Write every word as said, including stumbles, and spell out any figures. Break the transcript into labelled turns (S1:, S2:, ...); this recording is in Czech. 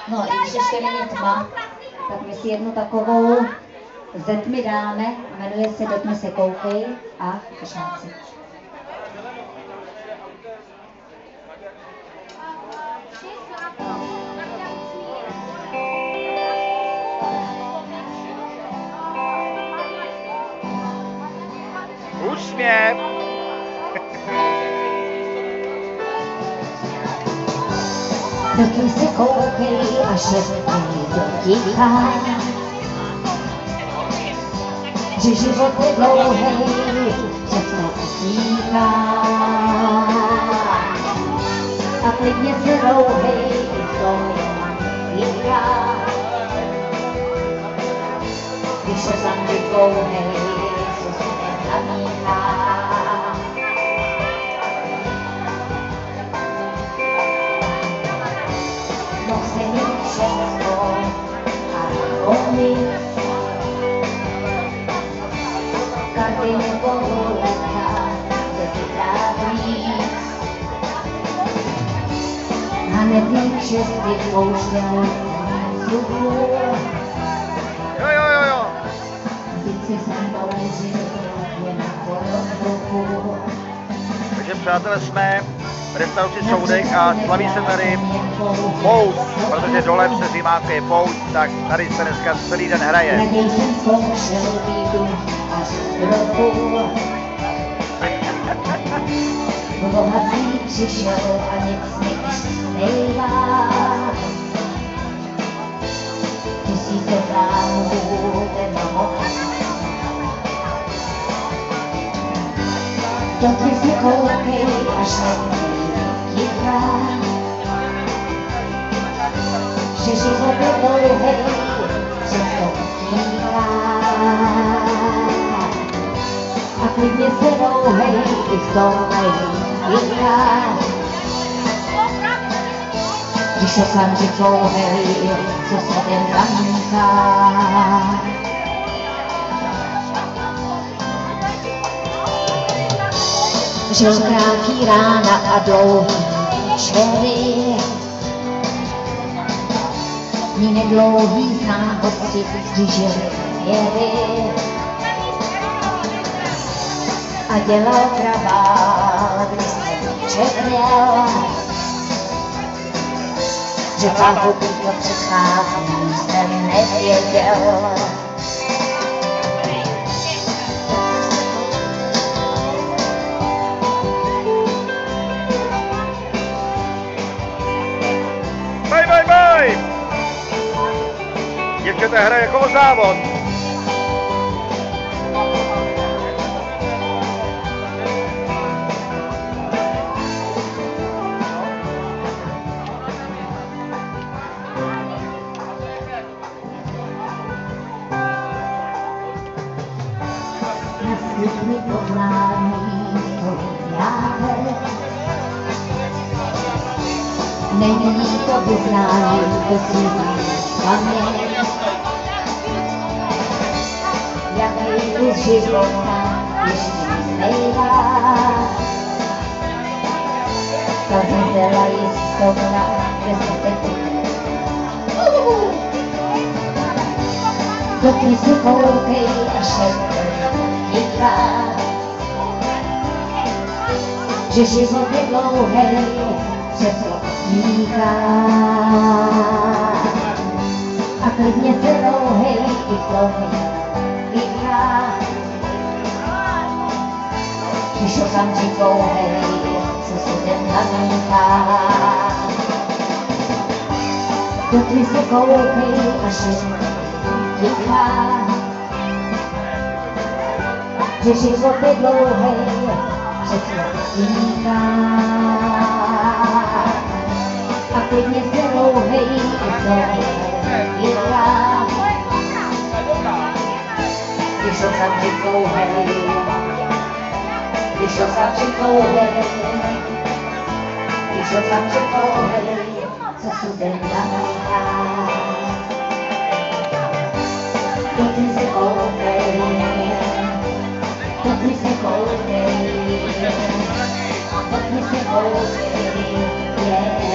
S1: No, i když ještě není tma, tak my si jednu takovou ze tmy dáme, jmenuje se Do tmy se koukej a Kršáci.
S2: Úsměv!
S1: Do tmy se koukej a šeptej do ticha, že život je dlouhej, přesto utíká. A klidně se rouhej i v tom ticha, když se tam vykouhej, co se nezamíchá. Mohl se mít všechno a nakonit, karty nebo roleta, kde ti dát víc. A nevíš, že jsi pouštěl vzduchu,
S2: Jo, jo, jo, jo.
S1: teď si sem použil jen položku.
S2: Takže přátelé, jsme v restauraci Soudek a slaví se tady pouť, protože dole v Seřimáku je pouť, tak tady se dneska celý den hraje.
S1: Raději jsem zkoušel výjdu až k roku. Bohatý přišel a nic mi už nejvá. Tisíce plánů jednoho. Do tmy se koukej a šeptej ticha, že život je dlouhej, přesto utíká. A klidně se rouhej i v tom ticha, když okamžik dlouhej, co se ten zamíchá. Žil krátký rána a dlouhý večery, ní nedlouhý známosti zdrželi věry. A dělal kravál, když se četněl, že pahubu to předchází, jsem nevěděl.
S2: Baj, baj, baj! Děvčata hraje jako o závod.
S1: Naskytli poznání stojí játek, není to vyznání, to si paměť. Jaký kus života ještě zbývá, ta zmizela jistota, že se teď do tmy se koukej a šeptej ticha, že život je dlouhej, přesto utíká. A klidně se rouhej i v tom ticha, když okamžik dlouhej, co se ten zamíchá. Do tmy se koukej a šeptej ticha, že život je dlouhej, přesto utíká. A klidně se rouhej i v tom ticha, když okamžik dlouhej, když okamžik dlouhej, když okamžik dlouhej, co se den zamíchá. Do tmy se koukej, do tmy se koukej, do tmy se koukej, yeah.